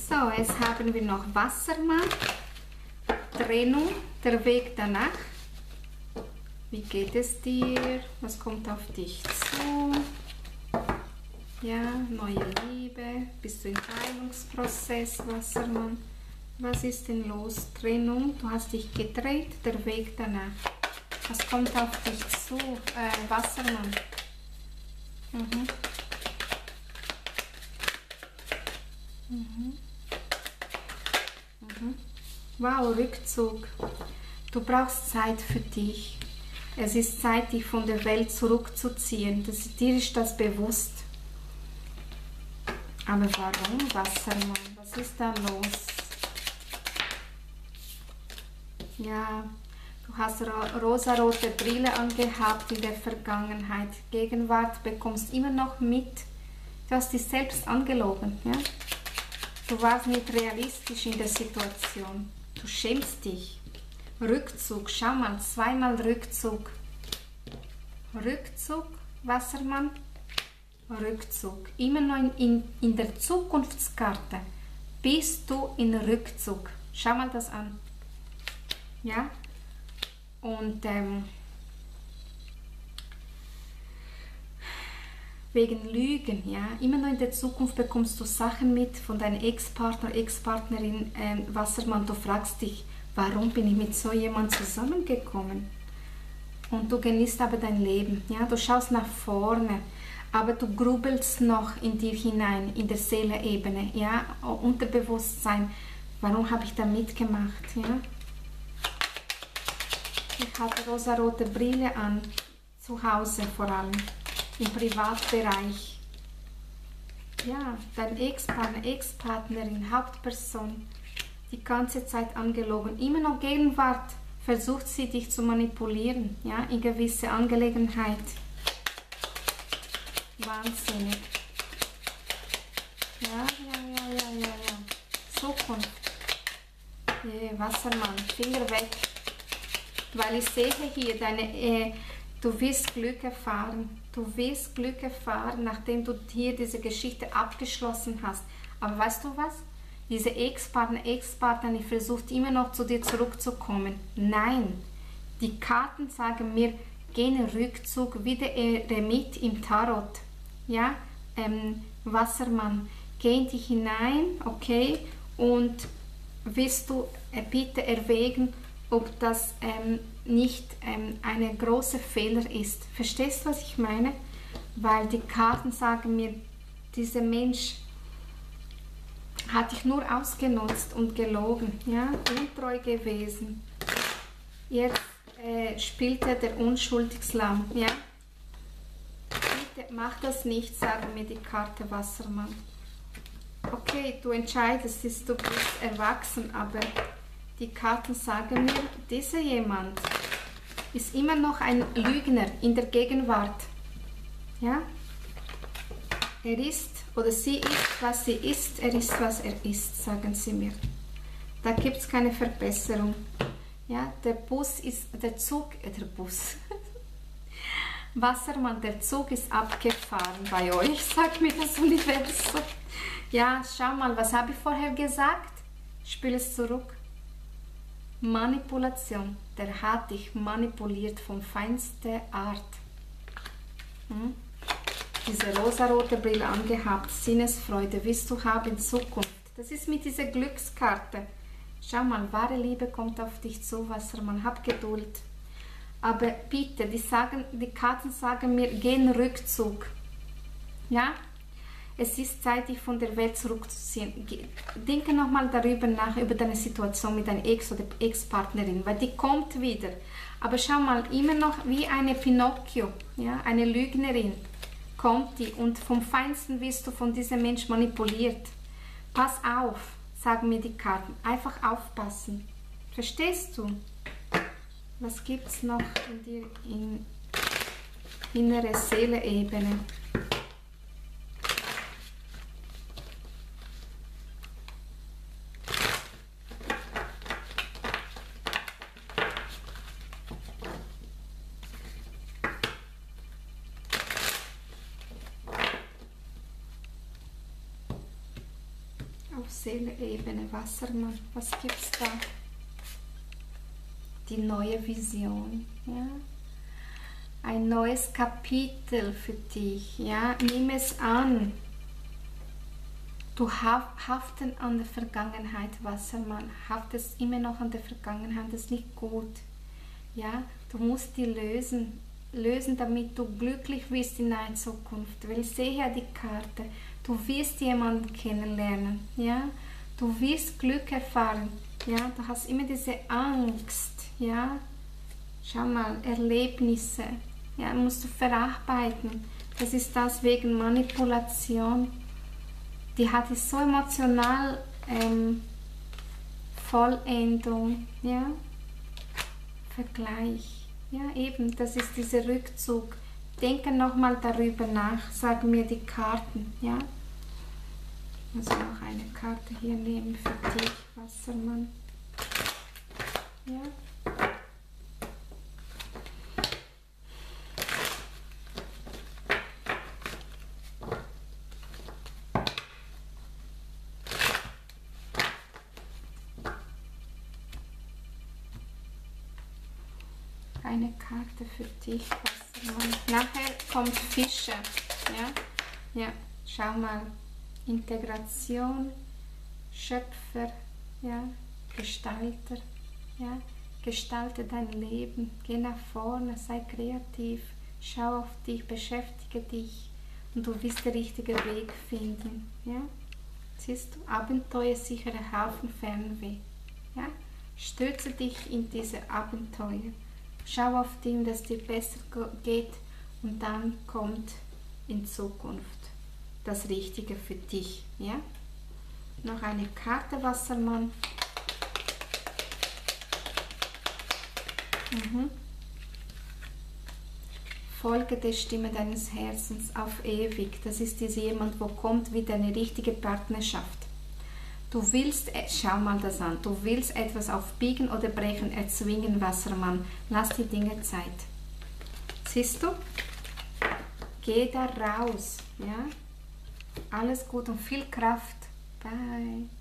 So, jetzt haben wir noch Wassermann, Trennung, der Weg danach. Wie geht es dir? Was kommt auf dich zu? Ja, neue Liebe, bist du im Heilungsprozess, Wassermann? Was ist denn los? Trennung, du hast dich gedreht, der Weg danach. Was kommt auf dich zu? Wassermann. Mhm. Mhm. Mhm. Wow, Rückzug. Du brauchst Zeit für dich. Es ist Zeit, dich von der Welt zurückzuziehen. Dir ist das bewusst. Aber warum, Wassermann? Was ist da los? Ja, du hast rosarote Brille angehabt in der Vergangenheit. Gegenwart bekommst immer noch mit. Du hast dich selbst angelogen. Ja? Du warst nicht realistisch in der Situation. Du schämst dich. Rückzug, schau mal, zweimal Rückzug. Rückzug, Wassermann. Rückzug. Immer noch in der Zukunftskarte bist du in Rückzug. Schau mal das an. Ja? Und wegen Lügen, ja, immer noch in der Zukunft bekommst du Sachen mit von deinem Ex-Partner, Ex-Partnerin, Wassermann. Du fragst dich, warum bin ich mit so jemandem zusammengekommen? Und du genießt aber dein Leben, ja, du schaust nach vorne, aber du grubelst noch in dir hinein, in der Seelenebene, ja, Unterbewusstsein. Warum habe ich da mitgemacht, ja? Ich hatte rosarote Brille an, zu Hause vor allem, im Privatbereich. Ja, dein Ex-Partner, Ex-Partnerin, Hauptperson, die ganze Zeit angelogen. Immer noch Gegenwart versucht sie dich zu manipulieren, ja, in gewisse Angelegenheit. Wahnsinnig. Ja. Zukunft. Wassermann, Finger weg. Weil ich sehe hier, du wirst Glück erfahren. Du wirst Glück erfahren, nachdem du hier diese Geschichte abgeschlossen hast. Aber weißt du was? Diese Ex-Partnerin versucht immer noch zu dir zurückzukommen. Nein, die Karten sagen mir, geh in Rückzug, wie der Eremit im Tarot. Ja, Wassermann, geh in dich hinein, okay? Und willst du bitte erwägen, ob das nicht ein großer Fehler ist. Verstehst du, was ich meine? Weil die Karten sagen mir, dieser Mensch hat dich nur ausgenutzt und gelogen, ja, untreu gewesen. Jetzt spielt er der Unschuldigslamm, ja. Bitte mach das nicht, sagen mir die Karte Wassermann. Okay, du entscheidest, du bist erwachsen, aber die Karten sagen mir, dieser jemand ist immer noch ein Lügner in der Gegenwart. Ja? Er ist oder sie ist, was sie ist, er ist, was er ist, sagen sie mir. Da gibt es keine Verbesserung. Ja? Der Zug. Wassermann, der Zug ist abgefahren bei euch, sagt mir das Universum. Ja, schau mal, was habe ich vorher gesagt? Spiel es zurück. Manipulation. Der hat dich manipuliert von feinster Art. Diese rosarote Brille angehabt, Sinnesfreude wirst du haben in Zukunft. Das ist mit dieser Glückskarte. Schau mal, wahre Liebe kommt auf dich zu, Wassermann. Hab Geduld. Aber bitte, die Karten sagen mir, geh in Rückzug. Ja? Es ist Zeit, dich von der Welt zurückzuziehen. Denke nochmal darüber nach, über deine Situation mit deiner Ex- oder Ex-Partnerin, weil die kommt wieder. Aber schau mal, immer noch wie eine Pinocchio, ja, eine Lügnerin kommt die und vom Feinsten wirst du von diesem Mensch manipuliert. Pass auf, sagen mir die Karten. Einfach aufpassen. Verstehst du? Was gibt es noch in dir in innere Seele-Ebene? auf Seele-Ebene, Wassermann, was gibt's da? Die neue Vision, ja? Ein neues Kapitel für dich, ja? Nimm es an. Du haften an der Vergangenheit, Wassermann, haftest immer noch an der Vergangenheit, das ist nicht gut, ja? Du musst die lösen, damit du glücklich wirst in deiner Zukunft, weil ich sehe ja die Karte, du wirst jemanden kennenlernen, ja? Du wirst Glück erfahren, ja? Du hast immer diese Angst, ja? Schau mal, Erlebnisse, ja, musst du verarbeiten, das ist das wegen Manipulation, die hat es so emotional, Vollendung, ja? Vergleich. Ja, eben, das ist dieser Rückzug. Denke nochmal darüber nach, sagen mir die Karten, ja. Also noch eine Karte hier nehmen für dich, Wassermann. Ja. Eine Karte für dich, Wassermann. Nachher kommt Fische, ja, ja, schau mal, Integration, Schöpfer, ja, Gestalter, ja, gestalte dein Leben, geh nach vorne, sei kreativ, schau auf dich, beschäftige dich und du wirst den richtigen Weg finden, ja, siehst du, abenteuersichere Hafenfernweh, ja, stürze dich in diese Abenteuer. Schau auf dich, dass es dir besser geht und dann kommt in Zukunft das Richtige für dich. Ja? Noch eine Karte, Wassermann. Folge der Stimme deines Herzens auf ewig. Das ist diese jemand, wo kommt wieder eine richtige Partnerschaft. Du willst, schau mal das an, du willst etwas auf Biegen oder Brechen erzwingen, Wassermann. Lass die Dinge Zeit. Siehst du? Geh da raus, ja? Alles gut und viel Kraft. Bye.